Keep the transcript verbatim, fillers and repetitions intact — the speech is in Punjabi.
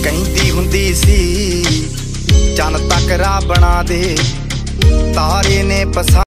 ਕਹਿੰਦੀ ਹੁੰਦੀ ਸੀ ਚੰਨ ਤੱਕ ਰਾਹ ਬਣਾ ਦੇ, ਤਾਰੇ ਨੇ ਪਸੰਦ